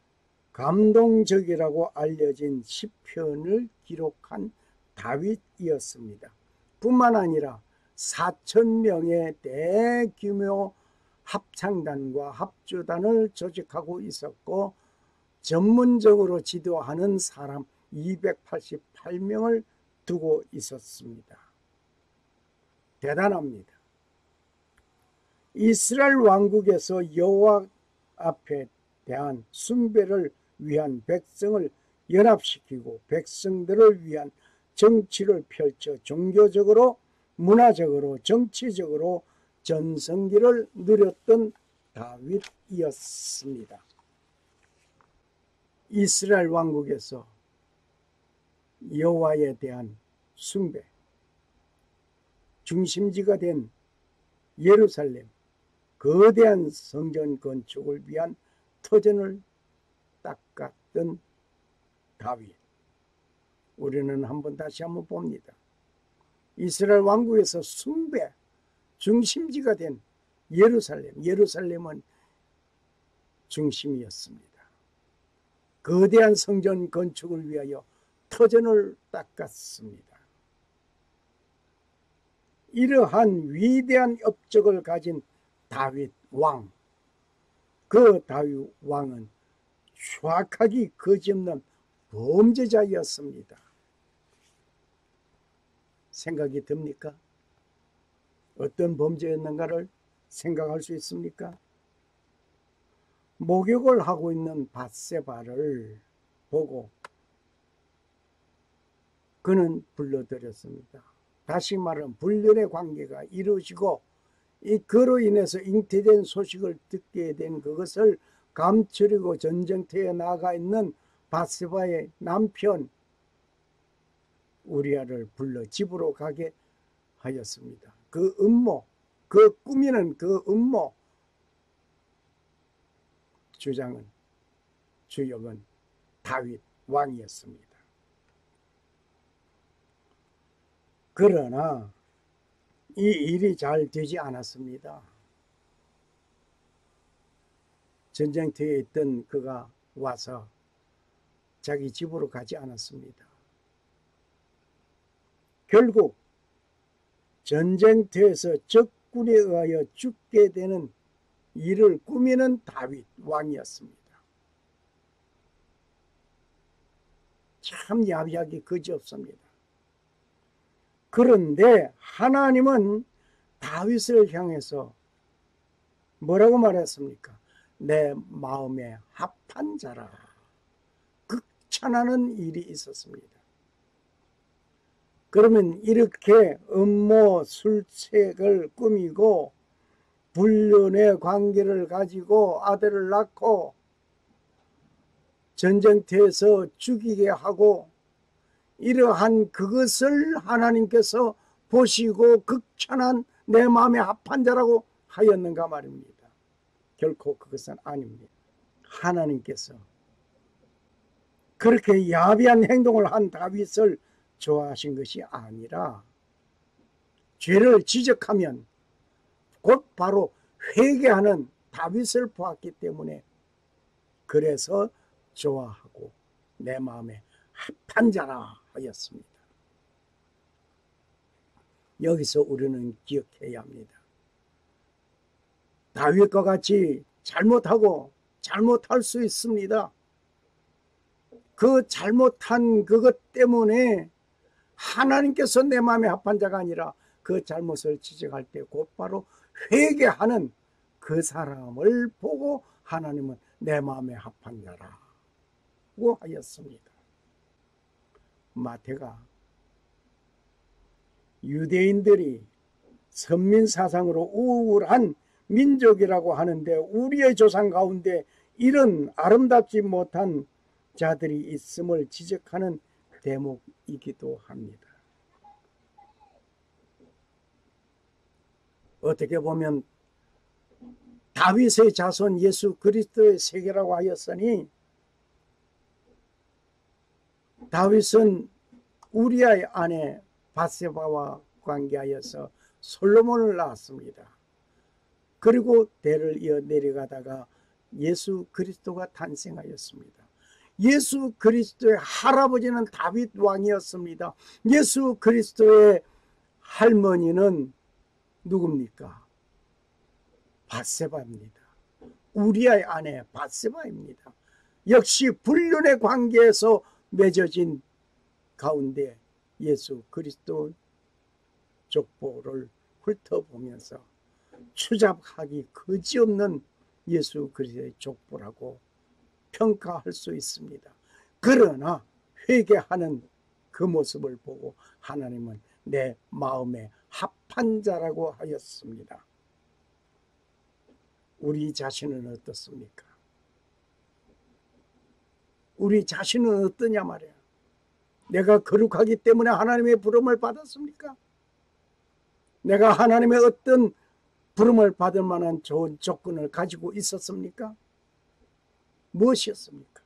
감동적이라고 알려진 시편을 기록한 다윗이었습니다. 뿐만 아니라 사천 명의 대규모 합창단과 합주단을 조직하고 있었고, 전문적으로 지도하는 사람 이백팔십팔 명을 두고 있었습니다. 대단합니다. 이스라엘 왕국에서 여호와 앞에 대한 숭배를 위한 백성을 연합시키고 백성들을 위한 정치를 펼쳐 종교적으로, 문화적으로, 정치적으로 전성기를 누렸던 다윗이었습니다. 이스라엘 왕국에서 여호와에 대한 숭배, 중심지가 된 예루살렘, 거대한 성전 건축을 위한 터전을 닦았던 다윗. 우리는 한번 다시 한번 봅니다. 이스라엘 왕국에서 숭배, 중심지가 된 예루살렘, 예루살렘은 중심이었습니다. 거대한 성전 건축을 위하여 터전을 닦았습니다. 이러한 위대한 업적을 가진 다윗 왕, 그 다윗 왕은 추악하기 거짓없는 범죄자였습니다. 생각이 듭니까? 어떤 범죄였는가를 생각할 수 있습니까? 목욕을 하고 있는 밧세바를 보고 그는 불러들였습니다. 다시 말하면 불륜의 관계가 이루어지고, 이 그로 인해서 잉태된 소식을 듣게 된 그것을 감추려고 전쟁터에 나가 있는 밧세바의 남편 우리아를 불러 집으로 가게 하였습니다. 그 음모, 그 꾸미는 그 음모 주장은, 주역은 다윗 왕이었습니다. 그러나 이 일이 잘 되지 않았습니다. 전쟁터에 있던 그가 와서 자기 집으로 가지 않았습니다. 결국 전쟁터에서 적군에 의하여 죽게 되는 일을 꾸미는 다윗 왕이었습니다. 참 야비하기 그지없습니다. 그런데 하나님은 다윗을 향해서 뭐라고 말했습니까? 내 마음에 합한 자라. 극찬하는 일이 있었습니다. 그러면 이렇게 음모 술책을 꾸미고 불륜의 관계를 가지고 아들을 낳고 전쟁터에서 죽이게 하고 이러한 그것을 하나님께서 보시고 극찬한 내 마음에 합한 자라고 하였는가 말입니다. 결코 그것은 아닙니다. 하나님께서 그렇게 야비한 행동을 한 다윗을 좋아하신 것이 아니라 죄를 지적하면 곧 바로 회개하는 다윗을 보았기 때문에 그래서 좋아하고 내 마음에 합한 자라 하였습니다. 여기서 우리는 기억해야 합니다. 다윗과 같이 잘못하고 잘못할 수 있습니다. 그 잘못한 그것 때문에 하나님께서 내 마음에 합한 자가 아니라 그 잘못을 지적할 때 곧바로 회개하는 그 사람을 보고 하나님은 내 마음에 합한 자라고 하였습니다. 마태가 유대인들이 선민사상으로 우울한 민족이라고 하는데 우리의 조상 가운데 이런 아름답지 못한 자들이 있음을 지적하는 대목이기도 합니다. 어떻게 보면 다윗의 자손 예수 그리스도의 세계라고 하였으니 다윗은 우리아의 아내 밧세바와 관계하여서 솔로몬을 낳았습니다. 그리고 대를 이어 내려가다가 예수 그리스도가 탄생하였습니다. 예수 그리스도의 할아버지는 다윗 왕이었습니다. 예수 그리스도의 할머니는 누굽니까? 밧세바입니다. 우리아의 아내 밧세바입니다. 역시 불륜의 관계에서 맺어진 가운데 예수 그리스도 족보를 훑어보면서 추잡하기 그지없는 예수 그리스도의 족보라고 평가할 수 있습니다. 그러나 회개하는 그 모습을 보고 하나님은 내 마음에 합한 자라고 하였습니다. 우리 자신은 어떻습니까? 우리 자신은 어떠냐 말이야. 내가 거룩하기 때문에 하나님의 부름을 받았습니까? 내가 하나님의 어떤 부름을 받을 만한 좋은 조건을 가지고 있었습니까? 무엇이었습니까?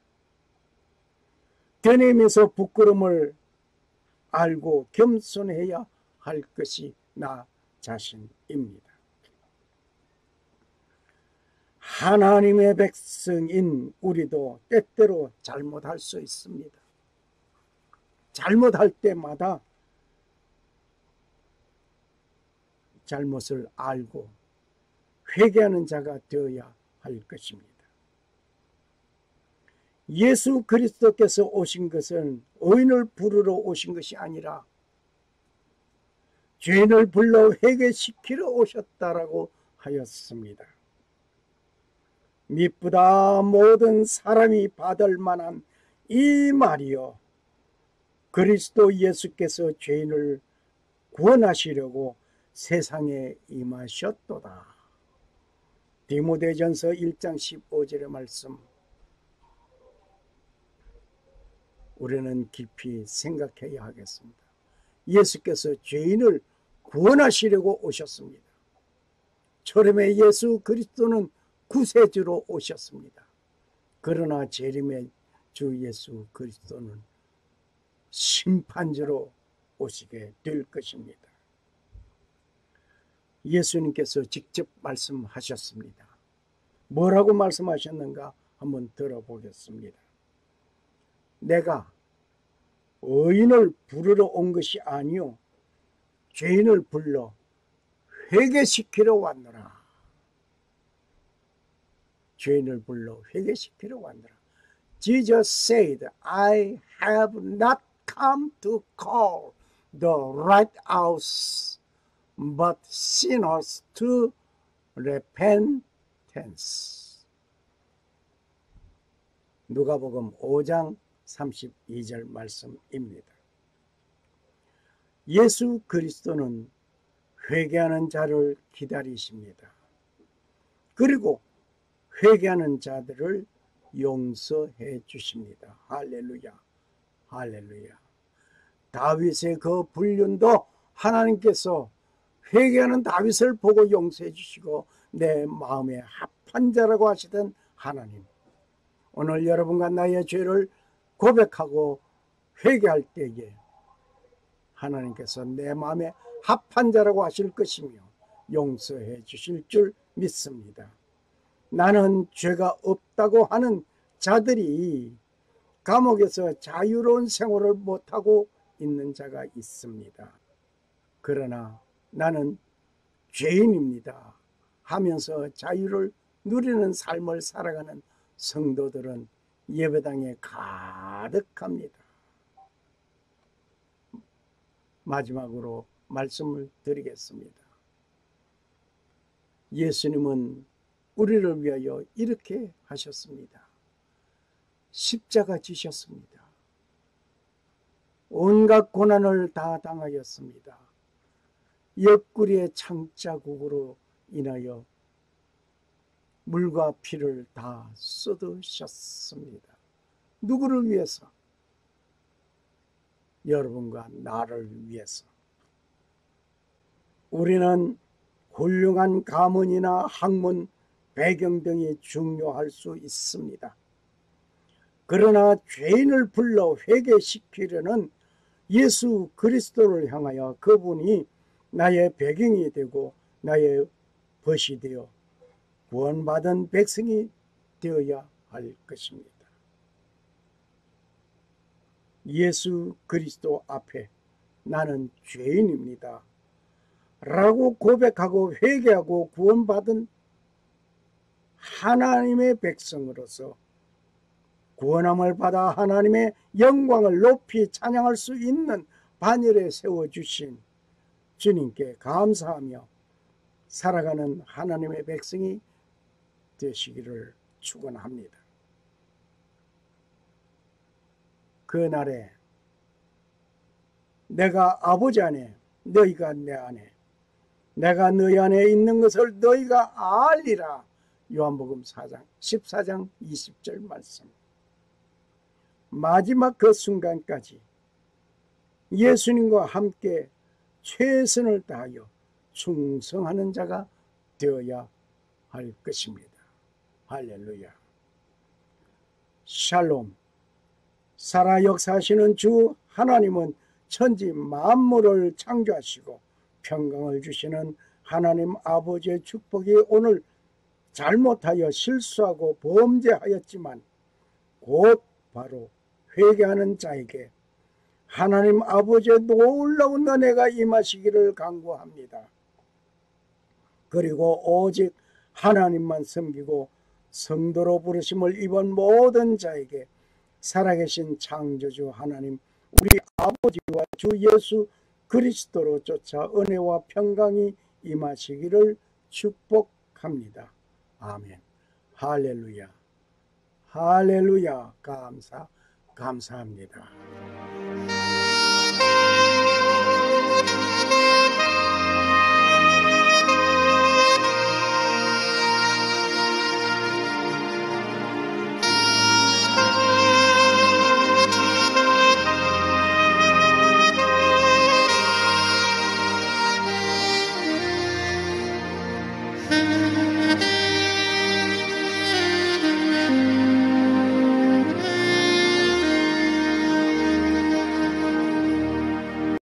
되뇌면서 부끄러움을 알고 겸손해야 할 것이 나 자신입니다. 하나님의 백성인 우리도 때때로 잘못할 수 있습니다. 잘못할 때마다 잘못을 알고 회개하는 자가 되어야 할 것입니다. 예수 그리스도께서 오신 것은 의인을 부르러 오신 것이 아니라 죄인을 불러 회개시키러 오셨다라고 하였습니다. 미쁘다 모든 사람이 받을 만한 이 말이요, 그리스도 예수께서 죄인을 구원하시려고 세상에 임하셨도다. 디모데전서 일 장 십오 절의 말씀, 우리는 깊이 생각해야 하겠습니다. 예수께서 죄인을 구원하시려고 오셨습니다. 초림의 예수 그리스도는 구세주로 오셨습니다. 그러나 재림의 주 예수 그리스도는 심판주로 오시게 될 것입니다. 예수님께서 직접 말씀하셨습니다. 뭐라고 말씀하셨는가 한번 들어보겠습니다. 내가 의인을 부르러 온 것이 아니요 죄인을 불러 회개시키러 왔노라. 죄인을 불러 회개시키러 왔노라. Jesus said, I have not come to call the righteous, but sinners to repentance. 누가복음 오 장 삼십이 절 말씀입니다. 예수 그리스도는 회개하는 자를 기다리십니다. 그리고 회개하는 자들을 용서해 주십니다. 할렐루야. 할렐루야. 다윗의 그 불륜도 하나님께서 회개하는 다윗을 보고 용서해 주시고 내 마음에 합한 자라고 하시던 하나님, 오늘 여러분과 나의 죄를 고백하고 회개할 때에 하나님께서 내 마음에 합한 자라고 하실 것이며 용서해 주실 줄 믿습니다. 나는 죄가 없다고 하는 자들이 감옥에서 자유로운 생활을 못하고 있는 자가 있습니다. 그러나 나는 죄인입니다 하면서 자유를 누리는 삶을 살아가는 성도들은 예배당에 가득합니다. 마지막으로 말씀을 드리겠습니다. 예수님은 우리를 위하여 이렇게 하셨습니다. 십자가 지셨습니다. 온갖 고난을 다 당하였습니다. 옆구리의 창자국으로 인하여 물과 피를 다 쏟으셨습니다. 누구를 위해서? 여러분과 나를 위해서. 우리는 훌륭한 가문이나 학문, 배경 등이 중요할 수 있습니다. 그러나 죄인을 불러 회개시키려는 예수 그리스도를 향하여 그분이 나의 배경이 되고 나의 벗이 되어 구원받은 백성이 되어야 할 것입니다. 예수 그리스도 앞에 나는 죄인입니다 라고 고백하고 회개하고 구원받은 하나님의 백성으로서 구원함을 받아 하나님의 영광을 높이 찬양할 수 있는 반열에 세워주신 주님께 감사하며 살아가는 하나님의 백성이 되시기를 축원합니다. 그날에 내가 아버지 안에 너희가 내 안에 내가 너희 안에 있는 것을 너희가 알리라. 요한복음 사 장 십사 장 이십 절 말씀. 마지막 그 순간까지 예수님과 함께 최선을 다하여 충성하는 자가 되어야 할 것입니다. 할렐루야. 샬롬. 살아 역사하시는 주 하나님은 천지 만물을 창조하시고 평강을 주시는 하나님 아버지의 축복이 오늘 잘못하여 실수하고 범죄하였지만 곧 바로 회개하는 자에게 하나님 아버지의 놀라운 은혜가 임하시기를 간구합니다. 그리고 오직 하나님만 섬기고 성도로 부르심을 입은 모든 자에게 살아계신 창조주 하나님 우리 아버지와 주 예수 그리스도로 쫓아 은혜와 평강이 임하시기를 축복합니다. 아멘. 할렐루야. 할렐루야. 감사 감사합니다.